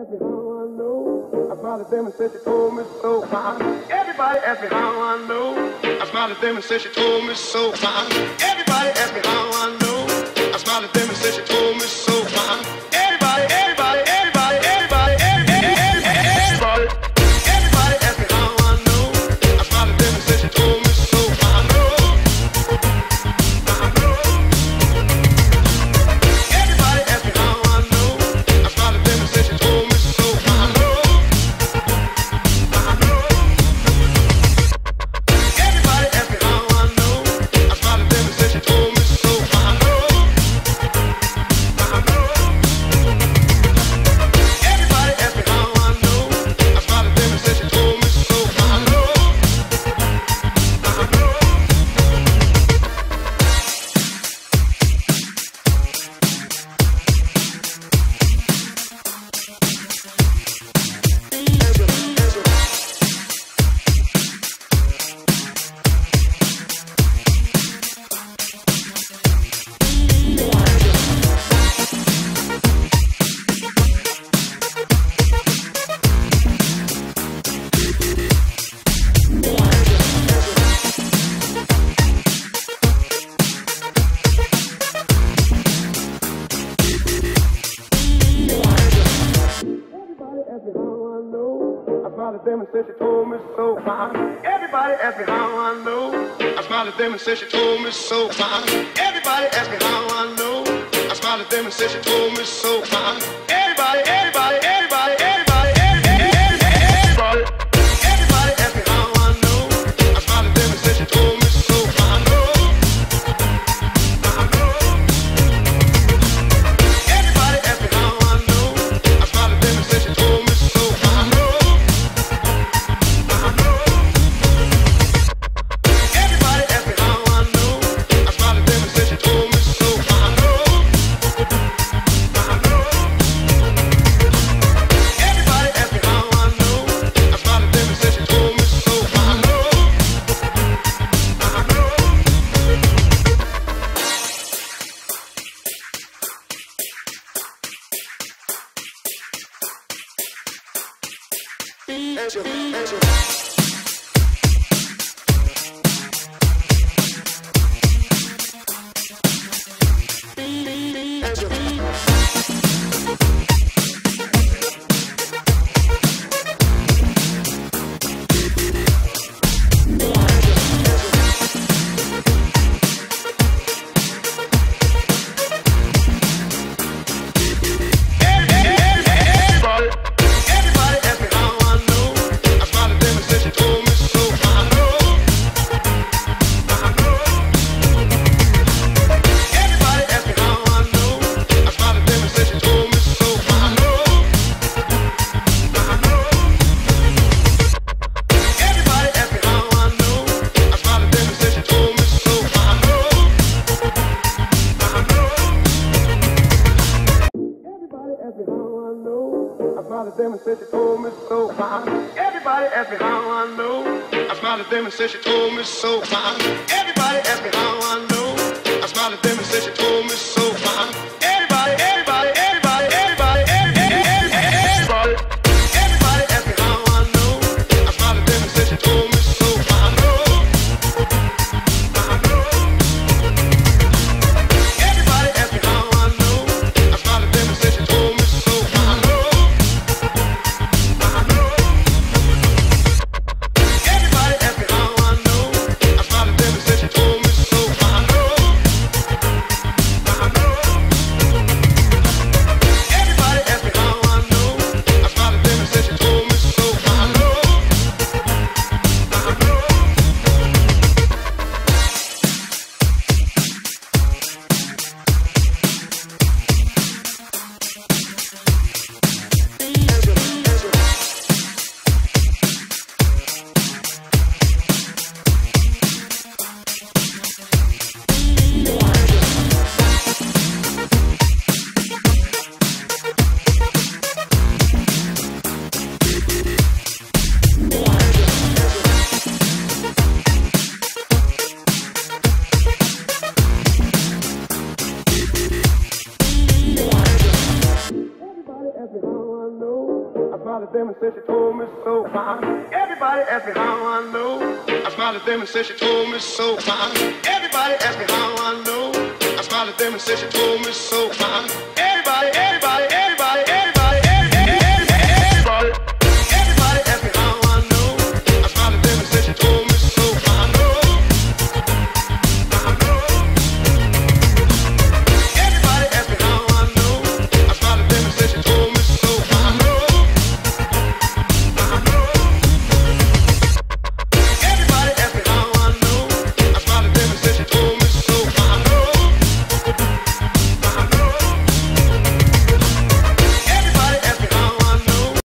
asked me how I know. I smiled at them and said she told me so. Everybody asked me how I know. I smiled at them and said she told me so. Everybody asked me how I know. I smiled at them and said she told me so. Everybody, everybody, everybody, everybody, everybody, everybody asked me how I know. I smiled at them and said she told me so. I know. Everybody asked me how I know. I smiled at them and said she told me so. I know. Everybody asked me how I know. I smiled at them and said she told me so. I know. Everybody asked me how I know. I smiled at them and said she told me so. I know. Everybody asked me how I know. I smiled at them and said she told me so. Everybody asked me how I know. I smiled at them and said she told me so. Everybody, everybody, everybody, everybody, everybody, everybody asked me how I know. I smiled at them and said she told me so. I know. Everybody asked me how I know. I smiled at them and said she told me so. I know. Everybody asked me how I know. I smiled at them and said she told me so. I know. Everybody asked me how I know. I smiled at them and said she told me so. I know. Everybody asked me how I know. I smiled at them and said she told me so. Everybody asked me how I know. I smiled at them and said she told me so. Everybody, everybody, everybody, everybody, everybody, everybody asked me how I know. I smiled at them and said she told me so. I know. Everybody asked me how I know. I smiled at them and said she told me so. I know. Everybody asked me how I know. I smiled at them and said she told me so. I know. smiled at them and said she told me so. Everybody asked me how I know. I smiled at them and said she told me so. Everybody asked me how I know. I smiled at them and said she told me so. Everybody, everybody, everybody.